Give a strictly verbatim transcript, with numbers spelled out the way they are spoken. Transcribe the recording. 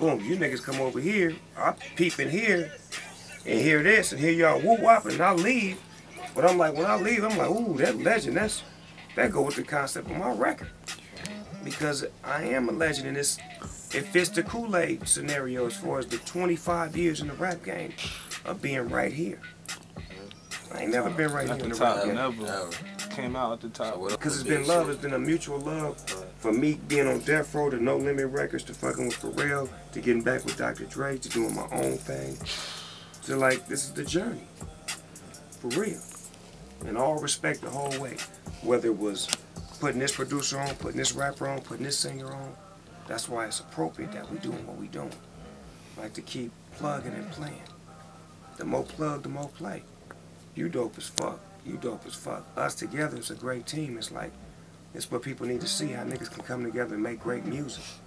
boom, you niggas come over here, I peep in here, and hear this, and hear y'all woo-wop, and I leave. But I'm like, when I leave, I'm like, ooh, that legend, that's, that go with the concept of my record. Because I am a legend, and it's, it fits the Kool-Aid scenario as far as the twenty-five years in the rap game of being right here. I ain't never been right here in the rap game. Never came out at the top. Because it's been love, it's been a mutual love. For me being on Death Row, to No Limit Records, to fucking with Pharrell, to getting back with Doctor Dre, to doing my own thing. So like, this is the journey. For real. In all respect the whole way. Whether it was putting this producer on, putting this rapper on, putting this singer on. That's why it's appropriate that we doing what we doing. Like to keep plugging and playing. The more plug, the more play. You dope as fuck. You dope as fuck. Us together is a great team. It's like, it's what people need to see, how niggas can come together and make great music.